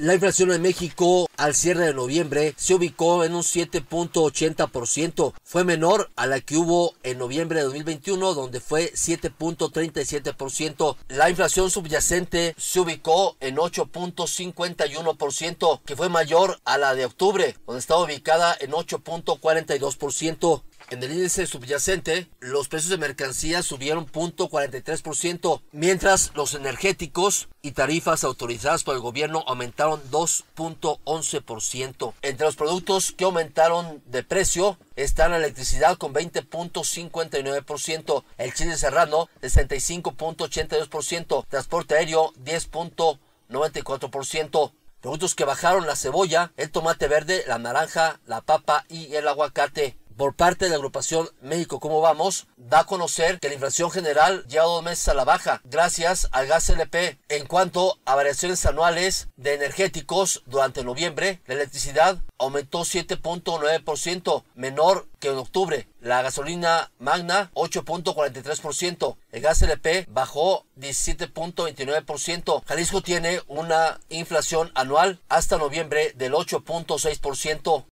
La inflación en México al cierre de noviembre se ubicó en un 7.80%. Fue menor a la que hubo en noviembre de 2021, donde fue 7.37%. La inflación subyacente se ubicó en 8.51%, que fue mayor a la de octubre, donde estaba ubicada en 8.42%. En el índice subyacente, los precios de mercancías subieron 0.43%, mientras los energéticos y tarifas autorizadas por el gobierno aumentaron 2.11%. Entre los productos que aumentaron de precio están la electricidad con 20.59%, el chile serrano 65.82%, transporte aéreo 10.94%. Productos que bajaron: la cebolla, el tomate verde, la naranja, la papa y el aguacate. Por parte de la agrupación México ¿Cómo vamos?, da a conocer que la inflación general lleva 2 meses a la baja gracias al gas LP. En cuanto a variaciones anuales de energéticos, durante noviembre la electricidad aumentó 7.9%, menor que en octubre. La gasolina magna 8.43%, el gas LP bajó 17.29%. Jalisco tiene una inflación anual hasta noviembre del 8.6%.